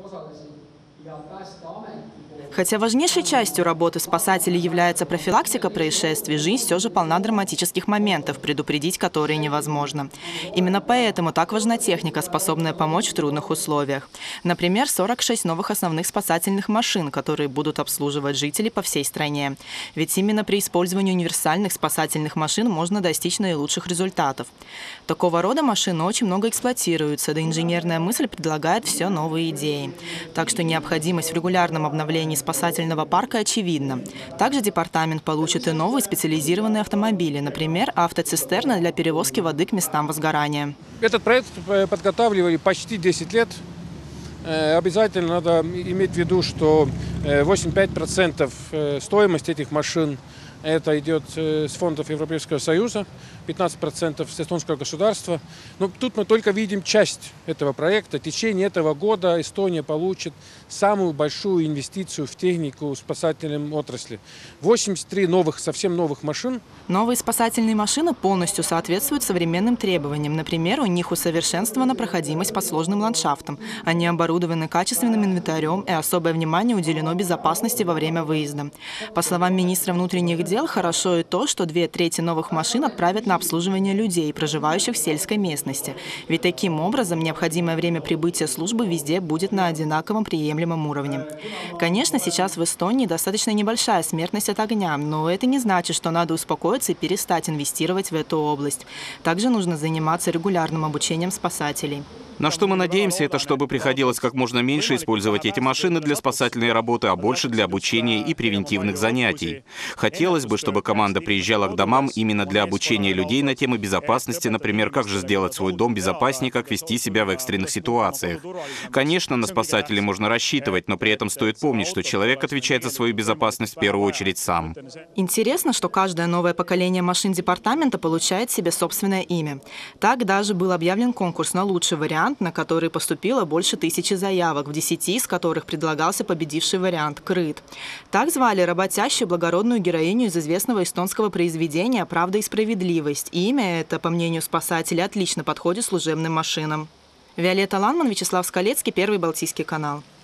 Хотя важнейшей частью работы спасателей является профилактика происшествий, жизнь все же полна драматических моментов, предупредить которые невозможно. Именно поэтому так важна техника, способная помочь в трудных условиях. Например, 46 новых основных спасательных машин, которые будут обслуживать жителей по всей стране. Ведь именно при использовании универсальных спасательных машин можно достичь наилучших результатов. Такого рода машины очень много эксплуатируются, да инженерная мысль предлагает все новые идеи. Так что необходимость в регулярном обновлении спасательного парка очевидна. Также департамент получит и новые специализированные автомобили, например, автоцистерны для перевозки воды к местам возгорания. Этот проект подготавливали почти 10 лет. Обязательно надо иметь в виду, что 85% стоимости этих машин это идет с фондов Европейского Союза, 15% с эстонского государства. Но тут мы только видим часть этого проекта. В течение этого года Эстония получит самую большую инвестицию в технику спасательной отрасли. 83 совсем новых машин. Новые спасательные машины полностью соответствуют современным требованиям. Например, у них усовершенствована проходимость по сложным ландшафтам. Они оборудованы качественным инвентарем, и особое внимание уделено безопасности во время выезда. По словам министра внутренних дел, хорошо и то, что 2/3 новых машин отправят на обслуживание людей, проживающих в сельской местности. Ведь таким образом необходимое время прибытия службы везде будет на одинаковом приемлемом уровне. Конечно, сейчас в Эстонии достаточно небольшая смертность от огня, но это не значит, что надо успокоиться и перестать инвестировать в эту область. Также нужно заниматься регулярным обучением спасателей. На что мы надеемся, это чтобы приходилось как можно меньше использовать эти машины для спасательной работы, а больше для обучения и превентивных занятий. Хотелось бы, чтобы команда приезжала к домам именно для обучения людей на темы безопасности, например, как же сделать свой дом безопаснее, как вести себя в экстренных ситуациях. Конечно, на спасателей можно рассчитывать, но при этом стоит помнить, что человек отвечает за свою безопасность в первую очередь сам. Интересно, что каждое новое поколение машин департамента получает себе собственное имя. Так даже был объявлен конкурс на лучший вариант, на который поступило больше 1000 заявок, в 10 из которых предлагался победивший вариант «Крыт». Так звали работящую благородную героиню из известного эстонского произведения «Правда и справедливость». И имя это, по мнению спасателей, отлично подходит служебным машинам. Виолетта Ланман, Вячеслав Скалецкий, Первый Балтийский канал.